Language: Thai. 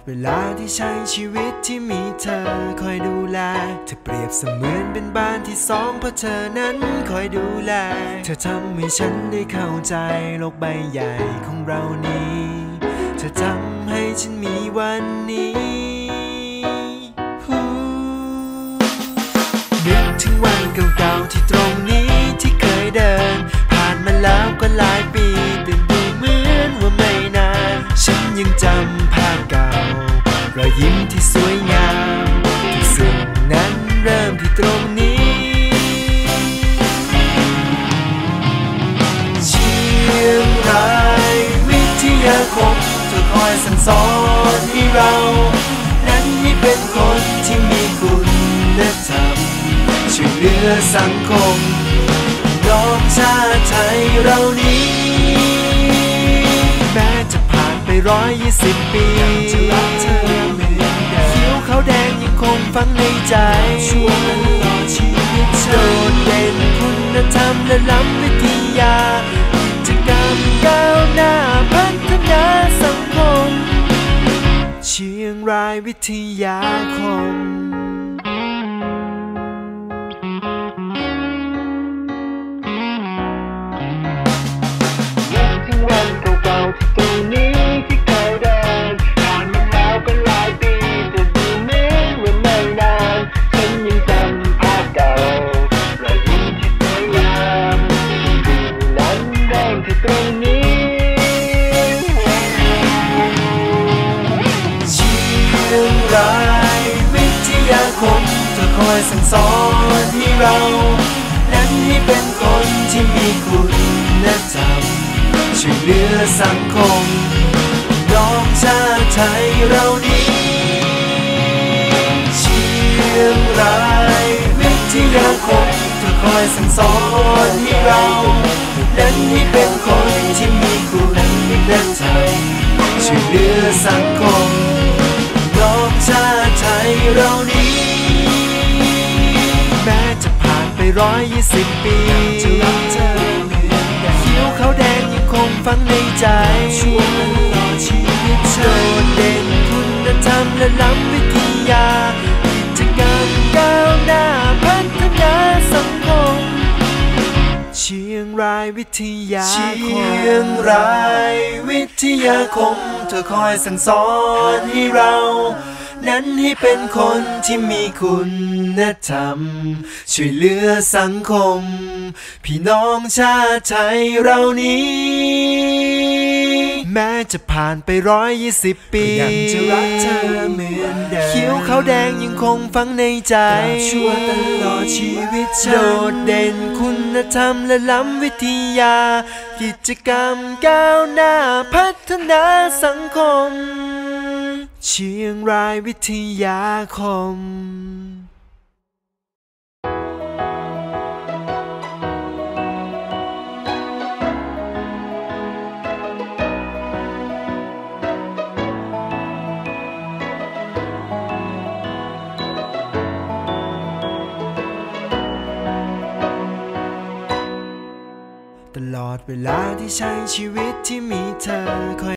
เวลาที่ใช้ชีวิตที่มีเธอคอยดูแลเธอเปรียบเสมือนเป็นบ้านที่สองเพราะเธอนั้นคอยดูแลเธอทำให้ฉันได้เข้าใจโลกใบใหญ่ของเรานี้เธอทำให้ฉันมีวันนี้นึกถึงวันเก่าๆที่ตรงนี้ที่เคยเดินผ่านมาแล้วก็หลายปีแต่ดูเหมือนว่าไม่นานฉันยังจำภาพเก่ารอยยิ้มที่สวยงามทุกสิ่งนั้นเริ่มที่ตรงนี้เชียงรายวิทยาคมเธอคอยสั่งสอนให้เรานั้นให้เป็นคนที่มีคุณธรรมช่วยเหลือสังคมน้องชาติไทยเรานี้แม้จะผ่านไป120 ปีจะรักเธอเหมือนเดิมคิ้วขาวแดงยังคงฝังในใจช่วงตลอดชีวิตโดดเด่นคุณธรรมและล้ำวิทยากิจกรรมก้าวหน้าพัฒนาสังคมเชียงรายวิทยาคมตรงนี้ที่เคยเดินผ่านมาแล้วก็หลายปีแต่ดูเหมือนว่าไม่นานฉันยังจำภาพเก่ารอยยิ้มที่สวยงามสิ่งนั้นเริ่มที่ตรงนี้เชียงรายวิทยาคมเธอคอยสั่งสอนให้เรานั้นให้เป็นคนที่มีคุณธรรมช่วยเหลือสังคมน้องชาติไทยเรานี้เชียงรายวิทยาคมเธอคอยสั่งสอนให้เรานั้นให้เป็นคนที่มีคุณธรรมช่วยเหลือสังคมน้องชาติไทยเรานี้แม้จะผ่านไป120 ปีจะรักเธอคิ้วขาวแดงยังคงฝังในใจช่วงตลอดชีวิตโดดเด่นคุณธรรมและล้ำวิทยากิจกรรมก้าวหน้าพัฒนาสังคมเชียงรายวิทยาคมเชียงรายวิทยาคมเธอคอยสั่งสอนให้เรานั้นให้เป็นคนที่มีคุณธรรมช่วยเหลือสังคมพี่น้องชาติไทยเรานี้แม้จะผ่านไป120 ปียังจะรักเธอเหมือนเดิมคิ้วขาวแดงยังคงฝังในใจชั่วตลอดชีวิตโดดเด่นคุณธรรมและล้ำวิทยากิจกรรมก้าวหน้าพัฒนาสังคมเชียงรายวิทยาคมตลอดเวลาที่ใช้ชีวิตที่มีเธอคอย